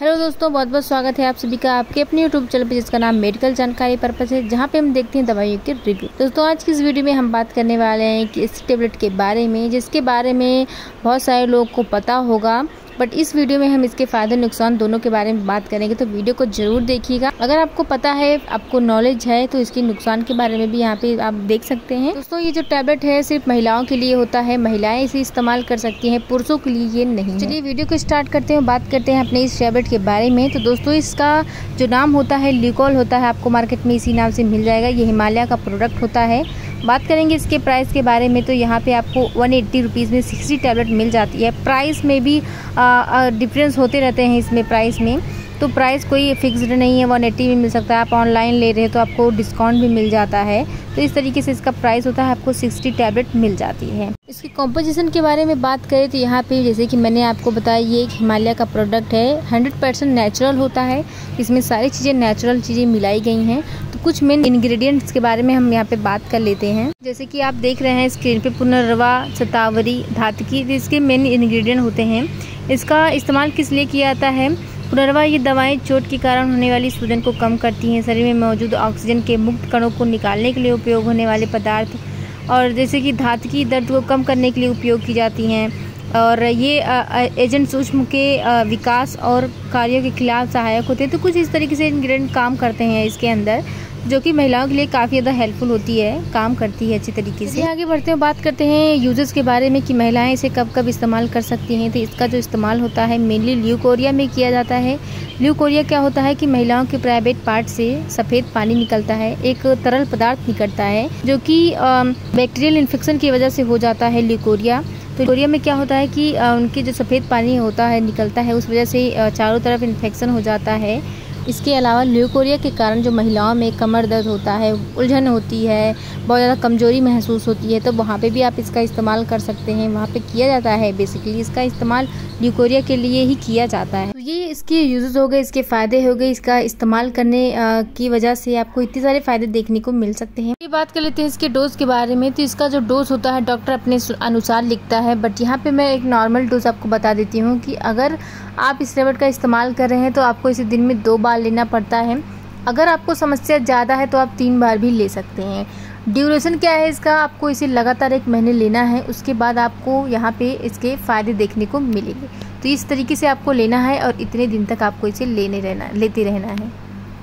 Hello दोस्तों, बहुत बहुत स्वागत है आप सभी का आपके अपने यूट्यूब चैनल पे जिसका नाम मेडिकल जानकारी पर्पस है, जहां पे हम देखते हैं दवाइयों के रिव्यू। दोस्तों आज की इस वीडियो में हम बात करने वाले हैं कि इस टेबलेट के बारे में, जिसके बारे में बहुत सारे लोगों को पता होगा, बट इस वीडियो में हम इसके फायदे नुकसान दोनों के बारे में बात करेंगे। तो वीडियो को जरूर देखिएगा। अगर आपको पता है, आपको नॉलेज है, तो इसके नुकसान के बारे में भी यहाँ पे आप देख सकते हैं। दोस्तों ये जो टैबलेट है सिर्फ महिलाओं के लिए होता है, महिलाएं इसे इस्तेमाल कर सकती हैं, पुरुषों के लिए ये नहीं। चलिए वीडियो को स्टार्ट करते हैं, बात करते हैं अपने इस टैबलेट के बारे में। तो दोस्तों इसका जो नाम होता है ल्यूकॉल होता है, आपको मार्केट में इसी नाम से मिल जाएगा। ये हिमालय का प्रोडक्ट होता है। बात करेंगे इसके प्राइस के बारे में, तो यहाँ पे आपको 180 रुपीज़ में 60 टैबलेट मिल जाती है। प्राइस में भी डिफरेंस होते रहते हैं इसमें प्राइस में, तो प्राइस कोई फिक्स्ड नहीं है। 180 में मिल सकता है, आप ऑनलाइन ले रहे हैं तो आपको डिस्काउंट भी मिल जाता है। तो इस तरीके से इसका प्राइस होता है, आपको 60 टैबलेट मिल जाती है। इसकी कॉम्पोजिशन के बारे में बात करें तो यहाँ पे जैसे कि मैंने आपको बताया, ये एक हिमालय का प्रोडक्ट है, 100% नेचुरल होता है। इसमें सारी चीज़ें नेचुरल चीज़ें मिलाई गई हैं। तो कुछ मेन इंग्रेडिएंट्स के बारे में हम यहाँ पे बात कर लेते हैं। जैसे कि आप देख रहे हैं स्क्रीन पे, पुनर्वा, शतावरी, धातकी, इसके मेन इंग्रेडिएंट होते हैं। इसका इस्तेमाल किस लिए किया जाता है? पुनर्वा ये दवाएं चोट के कारण होने वाली सूजन को कम करती हैं, शरीर में मौजूद ऑक्सीजन के मुक्त कणों को निकालने के लिए उपयोग होने वाले पदार्थ, और जैसे कि धातकी दर्द को कम करने के लिए उपयोग की जाती हैं, और ये एजेंट सूक्ष्म के विकास और कार्यों के खिलाफ सहायक होते हैं। तो कुछ इस तरीके से इंग्रेडिएंट काम करते हैं इसके अंदर, जो कि महिलाओं के लिए काफ़ी ज़्यादा हेल्पफुल होती है, काम करती है अच्छी तरीके से। आगे बढ़ते हैं, बात करते हैं यूजेस के बारे में कि महिलाएं इसे कब कब इस्तेमाल कर सकती हैं। तो इसका जो इस्तेमाल होता है मेनली ल्यूकोरिया में किया जाता है। ल्यूकोरिया क्या होता है कि महिलाओं के प्राइवेट पार्ट से सफ़ेद पानी निकलता है, एक तरल पदार्थ निकलता है, जो कि बैक्टीरियल इन्फेक्शन की वजह से हो जाता है ल्यूकोरिया। तो ल्यूकोरिया में क्या होता है कि उनके जो सफ़ेद पानी होता है निकलता है, उस वजह से चारों तरफ इन्फेक्शन हो जाता है। इसके अलावा ल्यूकोरिया के कारण जो महिलाओं में कमर दर्द होता है, उलझन होती है, बहुत ज़्यादा कमजोरी महसूस होती है, तो वहाँ पे भी आप इसका इस्तेमाल कर सकते हैं। वहाँ पे किया जाता है, बेसिकली इसका इस्तेमाल ल्यूकोरिया के लिए ही किया जाता है। तो ये इसके यूजेस हो गए, इसके फ़ायदे हो गए। इसका इस्तेमाल करने की वजह से आपको इतने सारे फ़ायदे देखने को मिल सकते हैं। ये बात कर लेते हैं इसके डोज के बारे में। तो इसका जो डोज होता है डॉक्टर अपने अनुसार लिखता है, बट यहाँ पे मैं एक नॉर्मल डोज आपको बता देती हूँ कि अगर आप इस टैबलेट का इस्तेमाल कर रहे हैं तो आपको इसे दिन में 2 बार लेना पड़ता है। अगर आपको समस्या ज़्यादा है तो आप 3 बार भी ले सकते हैं। ड्यूरेशन क्या है इसका? आपको इसे लगातार 1 महीने लेना है, उसके बाद आपको यहाँ पे इसके फ़ायदे देखने को मिलेंगे। तो इस तरीके से आपको लेना है और इतने दिन तक आपको इसे लेते रहना है।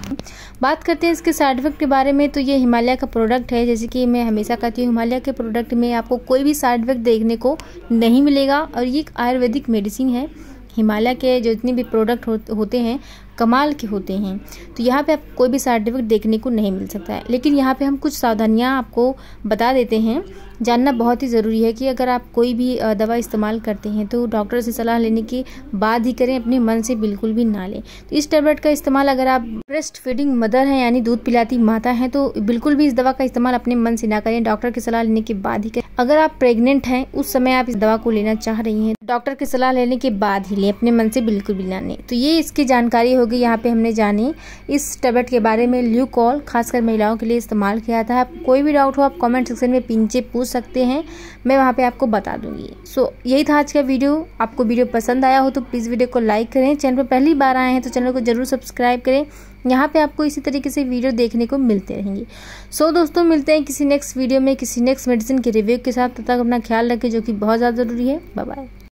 बात करते हैं इसके साइड इफेक्ट के बारे में। तो ये हिमालय का प्रोडक्ट है, जैसे कि मैं हमेशा कहती हूँ, हिमालय के प्रोडक्ट में आपको कोई भी साइड इफेक्ट देखने को नहीं मिलेगा, और ये एक आयुर्वेदिक मेडिसिन है। हिमालय के जो जितने भी प्रोडक्ट होते हैं कमाल के होते हैं। तो यहाँ पे आपको कोई भी साइड इफेक्ट देखने को नहीं मिल सकता है। लेकिन यहाँ पे हम कुछ सावधानियाँ आपको बता देते हैं, जानना बहुत ही ज़रूरी है कि अगर आप कोई भी दवा इस्तेमाल करते हैं तो डॉक्टर से सलाह लेने के बाद ही करें, अपने मन से बिल्कुल भी ना लें। तो इस टैबलेट का इस्तेमाल, अगर आप ब्रेस्ट फीडिंग मदर हैं यानी दूध पिलाती माता हैं, तो बिल्कुल भी इस दवा का इस्तेमाल अपने मन से ना करें, डॉक्टर की सलाह लेने के बाद ही करें। अगर आप प्रेग्नेंट हैं, उस समय आप इस दवा को लेना चाह रही हैं, डॉक्टर की सलाह लेने के बाद ही लें, अपने मन से बिल्कुल भी ना लें। तो ये इसकी जानकारी होगी। यहाँ पे हमने जानी इस टैबलेट के बारे में। ल्यूकॉल खासकर महिलाओं के लिए इस्तेमाल किया था। आप कोई भी डाउट हो आप कमेंट सेक्शन में नीचे पूछ सकते हैं, मैं वहाँ पे आपको बता दूंगी। सो यही था आज का वीडियो। आपको वीडियो पसंद आया हो तो प्लीज़ वीडियो को लाइक करें। चैनल पर पहली बार आए हैं तो चैनल को जरूर सब्सक्राइब करें। यहाँ पे आपको इसी तरीके से वीडियो देखने को मिलते रहेंगे। सो दोस्तों मिलते हैं किसी नेक्स्ट वीडियो में, किसी नेक्स्ट मेडिसिन के रिव्यू के साथ। तब तक अपना ख्याल रखें, जो कि बहुत ज़्यादा ज़रूरी है। Bye bye.